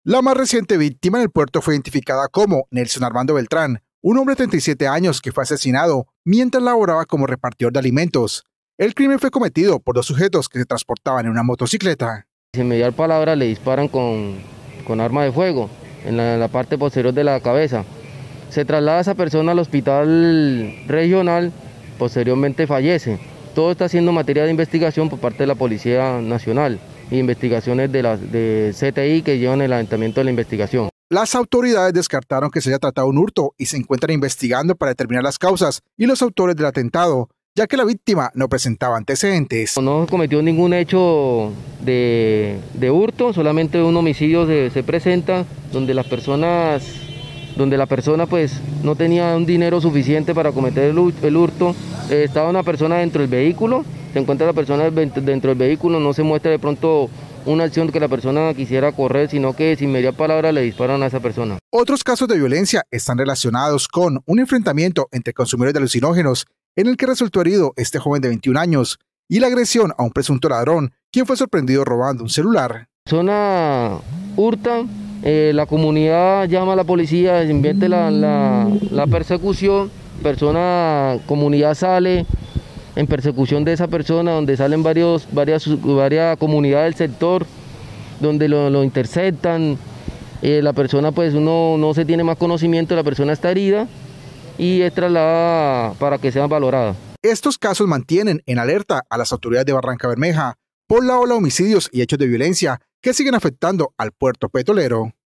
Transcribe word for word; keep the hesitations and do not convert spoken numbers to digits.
La más reciente víctima en el puerto fue identificada como Nelson Armando Beltrán, un hombre de treinta y siete años que fue asesinado mientras laboraba como repartidor de alimentos. El crimen fue cometido por dos sujetos que se transportaban en una motocicleta. Sin mediar palabra le disparan con, con arma de fuego en la, en la parte posterior de la cabeza. Se traslada a esa persona al hospital regional, posteriormente fallece. Todo está siendo materia de investigación por parte de la Policía Nacional e investigaciones de, la, de C T I que llevan el adelantamiento de la investigación. Las autoridades descartaron que se haya tratado un hurto y se encuentran investigando para determinar las causas y los autores del atentado, ya que la víctima no presentaba antecedentes. No cometió ningún hecho de, de hurto, solamente un homicidio se, se presenta donde las personas, donde la persona pues no tenía un dinero suficiente para cometer el, el hurto. Eh, estaba una persona dentro del vehículo, se encuentra la persona dentro del vehículo, no se muestra de pronto una acción que la persona quisiera correr, sino que sin mediar palabra le disparan a esa persona. Otros casos de violencia están relacionados con un enfrentamiento entre consumidores de alucinógenos en el que resultó herido este joven de veintiún años y la agresión a un presunto ladrón, quien fue sorprendido robando un celular. La persona hurta, eh, la comunidad llama a la policía, se invierte la, la, la persecución, persona, comunidad sale en persecución de esa persona, donde salen varios, varias, varias comunidades del sector, donde lo, lo interceptan, eh, la persona pues uno no se tiene más conocimiento, la persona está herida y es trasladada para que sea valorada. Estos casos mantienen en alerta a las autoridades de Barrancabermeja por la ola de homicidios y hechos de violencia que siguen afectando al puerto petrolero.